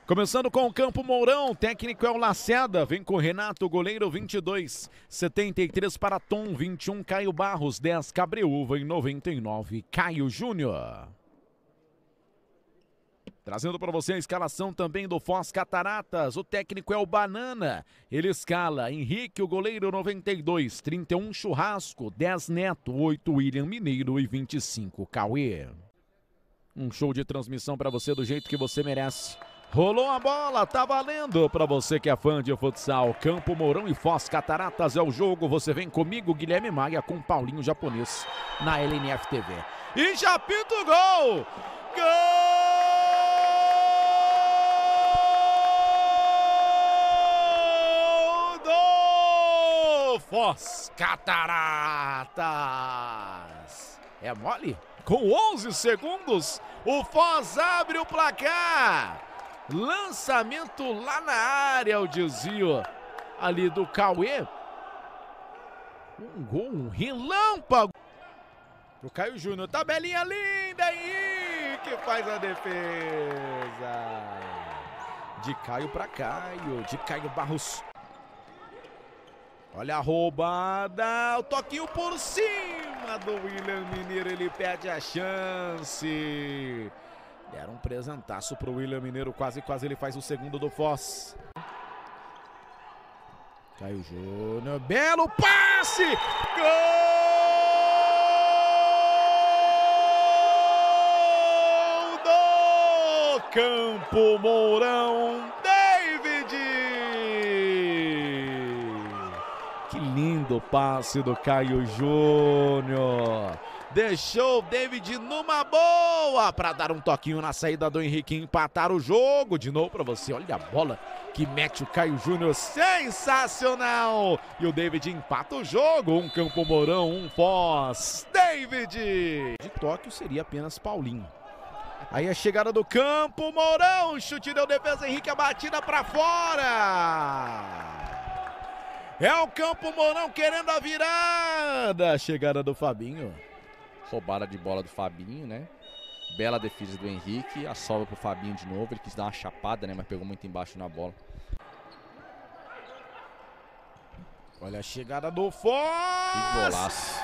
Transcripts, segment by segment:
Começando com o Campo Mourão, técnico é o Lacerda, vem com Renato, goleiro 22, 73 para Tom, 21 Caio Barros, 10 Cabreúva e 99 Caio Júnior. Trazendo para você a escalação também do Foz Cataratas, o técnico é o Banana, ele escala Henrique, o goleiro 92, 31 Churrasco, 10 Neto, 8 William Mineiro e 25 Cauê. Um show de transmissão para você do jeito que você merece. Rolou a bola, tá valendo para você que é fã de futsal. Campo Mourão e Foz Cataratas é o jogo. Você vem comigo, Guilherme Maia, com Paulinho Japonês na LNF TV. E já pinta o gol! Gol do Foz Cataratas! É mole? Com 11 segundos, o Foz abre o placar. Lançamento lá na área, o desvio ali do Cauê. Um gol, um relâmpago. O Caio Júnior, tabelinha linda aí, que faz a defesa. De Caio para Caio, de Caio Barros. Olha a roubada, o toquinho por cima do William Mineiro, ele perde a chance. Deram um presentaço pro William Mineiro, quase ele faz o segundo do Foz. Caio Júnior, belo passe! Gol do Campo Mourão, David! Que lindo passe do Caio Júnior. Deixou o David numa boa para dar um toquinho na saída do Henrique e empatar o jogo. De novo para você, olha a bola que mete o Caio Júnior, sensacional! E o David empata o jogo, um Campo Mourão, um Foz. David! De toque seria apenas Paulinho. Aí a chegada do Campo Mourão, chute deu defesa, Henrique, a batida para fora! É o Campo Mourão querendo a virada. A chegada do Fabinho. Roubada de bola do Fabinho, né? Bela defesa do Henrique. A sobra pro Fabinho de novo. Ele quis dar uma chapada, né? Mas pegou muito embaixo na bola. Olha a chegada do Foz. Que golaço.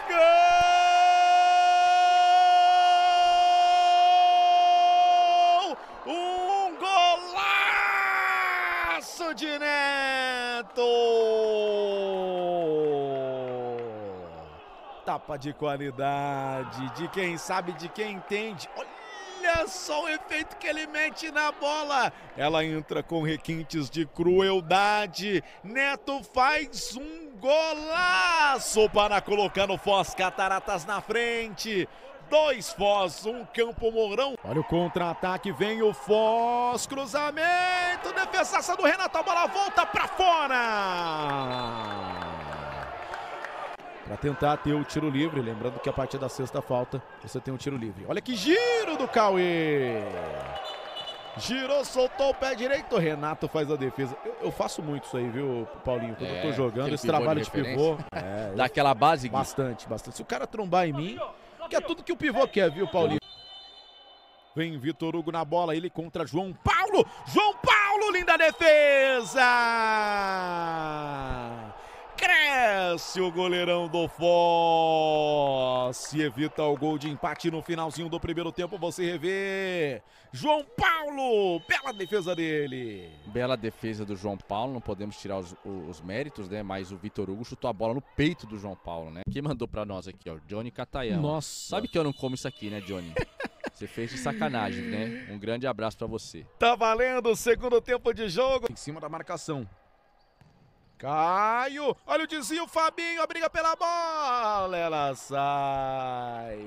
Gol! Um golaço de Neto! Tapa de qualidade, de quem sabe, de quem entende. Olha só o efeito que ele mete na bola. Ela entra com requintes de crueldade. Neto faz um golaço para colocar o Foz Cataratas na frente. 2 Foz, 1 Campo Mourão. Olha o contra-ataque, vem o Foz, cruzamento, defesaça do Renato, a bola volta para fora. Para tentar ter o tiro livre, lembrando que a partir da sexta falta você tem um tiro livre. Olha que giro do Cauê! Girou, soltou o pé direito, o Renato faz a defesa. Eu faço muito isso aí, viu, Paulinho? Quando eu tô jogando, esse trabalho de pivô. Dá aquela base, Gui. Bastante. Se o cara trombar em mim, que é tudo que o pivô quer, viu, Paulinho? Vem Vitor Hugo na bola, ele contra João Paulo! João Paulo, linda defesa! Cresce o goleirão do Foz e evita o gol de empate no finalzinho do primeiro tempo. Você revê João Paulo, bela defesa dele. Bela defesa do João Paulo, não podemos tirar os méritos, né? Mas o Vitor Hugo chutou a bola no peito do João Paulo, né? Quem mandou pra nós aqui, ó, Johnny Catayama. Nossa. Sabe que eu não como isso aqui, né, Johnny? Você fez de sacanagem, né? Um grande abraço pra você. Tá valendo o segundo tempo de jogo. Em cima da marcação. Caio, olha o desvio, Fabinho, a briga pela bola, ela sai.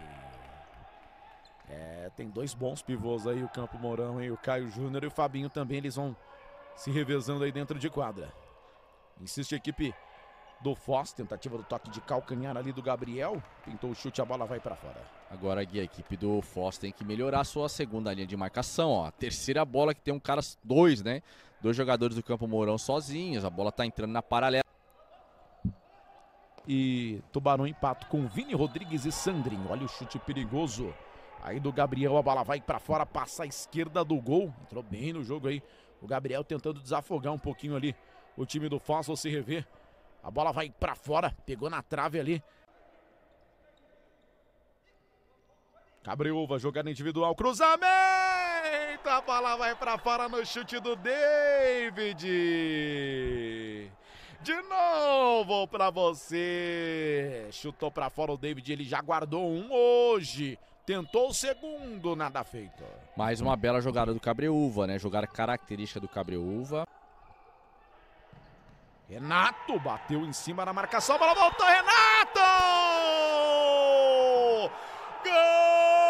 Tem 2 bons pivôs aí, o Campo Mourão e o Caio Júnior e o Fabinho também, eles vão se revezando aí dentro de quadra. Insiste a equipe do Foz, tentativa do toque de calcanhar ali do Gabriel, pintou o chute, a bola vai pra fora. Agora, Gui, a equipe do Foz tem que melhorar a sua segunda linha de marcação, ó. A terceira bola que tem um cara, 2, né? 2 jogadores do Campo Mourão sozinhos, a bola tá entrando na paralela. E Tubarão empata com Vini Rodrigues e Sandrinho, olha o chute perigoso. Aí do Gabriel, a bola vai pra fora, passa a esquerda do gol. Entrou bem no jogo aí. O Gabriel tentando desafogar um pouquinho ali o time do Foz, se rever. A bola vai pra fora, pegou na trave ali. Cabreúva, jogada individual, cruzamento! A bola vai pra fora no chute do David. De novo pra você. Chutou pra fora o David, ele já guardou um hoje. Tentou o segundo, nada feito. Mais uma bela jogada do Cabreúva, né? Jogada característica do Cabreúva. Renato bateu em cima da marcação, a bola voltou, Renato! Gol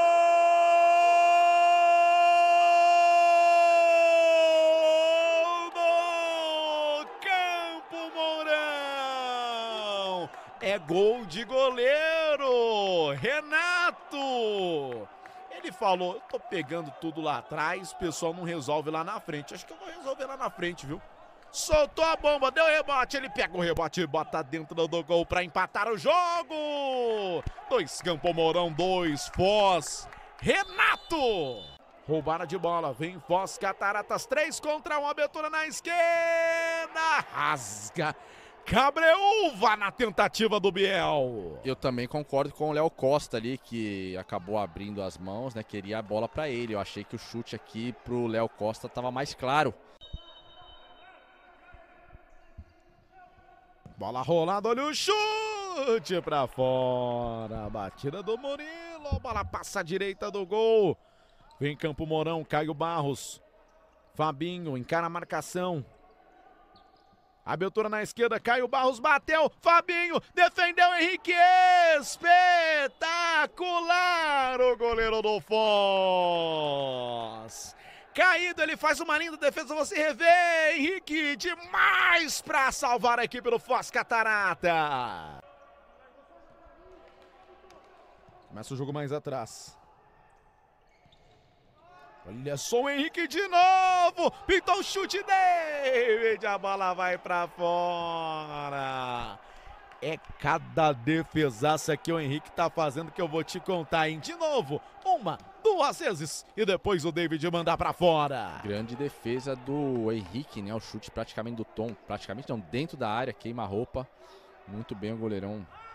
do Campo Mourão! É gol de goleiro, Renato! Ele falou, eu tô pegando tudo lá atrás, o pessoal não resolve lá na frente. Acho que eu vou resolver lá na frente, viu? Soltou a bomba, deu rebote, ele pega o rebote e bota dentro do gol para empatar o jogo. 2 Campo Mourão, 2 Foz. Renato! Roubada de bola, vem Foz, Cataratas, 3 contra 1, abertura na esquerda. Rasga. Cabreúva na tentativa do Biel. Eu também concordo com o Léo Costa ali, que acabou abrindo as mãos, né? Queria a bola para ele. Eu achei que o chute aqui pro Léo Costa estava mais claro. Bola rolada, olha o chute pra fora. Batida do Murilo, a bola passa à direita do gol. Vem Campo Mourão, Caio Barros. Fabinho encara a marcação. Abertura na esquerda, Caio Barros bateu. Fabinho defendeu, Henrique. Espetacular o goleiro do Foz. Caído, ele faz uma linda defesa, você revê, Henrique, demais para salvar a equipe do Foz Catarata. Começa o jogo mais atrás. Olha só o Henrique de novo, pintou o chute dele, a bola vai para fora. É cada defesaça que o Henrique tá fazendo que eu vou te contar, hein? De novo, 1, 2 vezes e depois o David mandar pra fora. Grande defesa do Henrique, né? O chute praticamente do Tom, praticamente não, dentro da área, queima a roupa. Muito bem o goleirão